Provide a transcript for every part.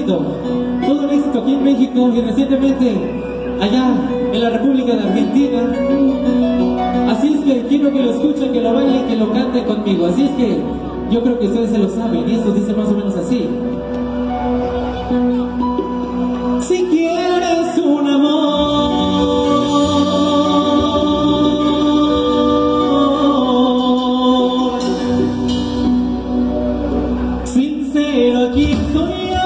todo un éxito aquí en México y recientemente allá en la República de Argentina. Así es que quiero que lo escuchen, que lo bailen, que lo canten conmigo. Así es que yo creo que ustedes se lo saben y esto dice más o menos así. Si quieres un amor sincero, aquí estoy yo.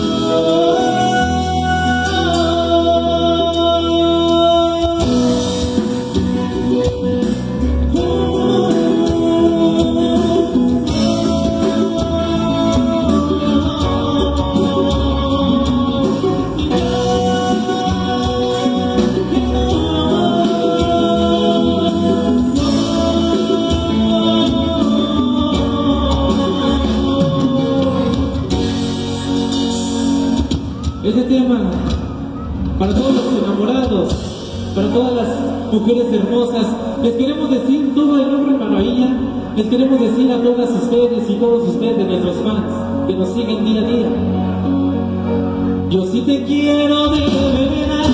Este tema, para todos los enamorados, para todas las mujeres hermosas, les queremos decir todo el nombre en Maravilla, les queremos decir a todas ustedes y todos ustedes, nuestros fans, que nos siguen día a día. Yo sí te quiero de verdad.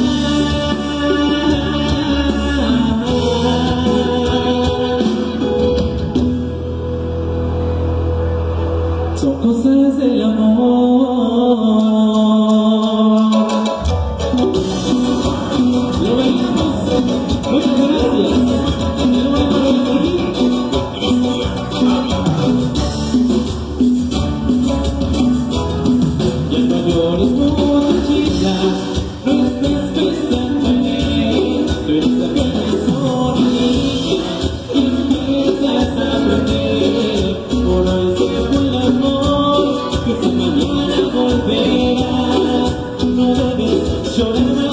Son cosas del amor. Muchas gracias. Ya no llores, muchachita, no estés pensando en él. Tú eres apenas una niña y empiezas a aprender. Por hoy se fue el amor, que esta mañana volverá. No debes llorar más.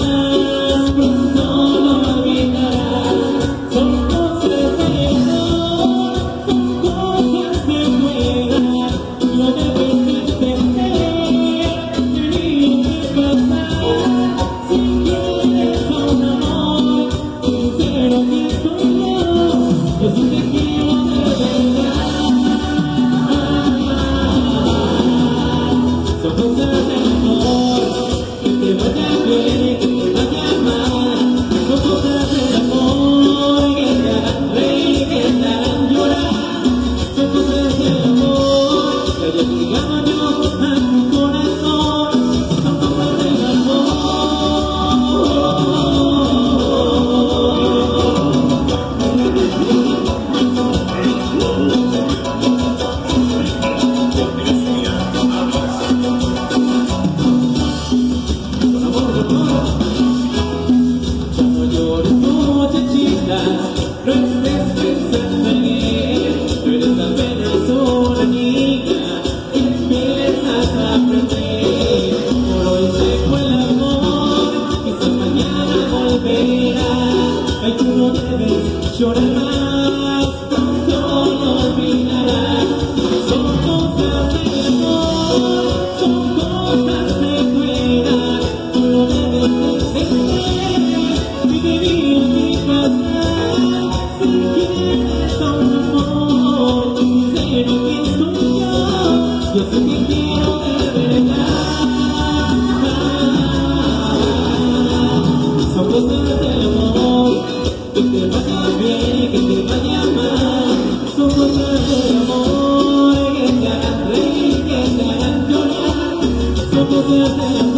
No estés pensando en él, tú eres apenas una niña y empiezas a aprender. Por hoy se fue el amor, quizás mañana volverá. Ay, tú no debes llorar más, pronto lo olvidarás. Son cosas de amor, son cosas de fuera. Tú no debes entender y vivir en mi casa. Si quieres un amor sincero, que soy yo sé que quiero de verdad. Son cosas del amor, que te vaya bien y que te vaya mal. Son cosas del amor, que te harán reír, que te harán llorar. Son cosas del amor.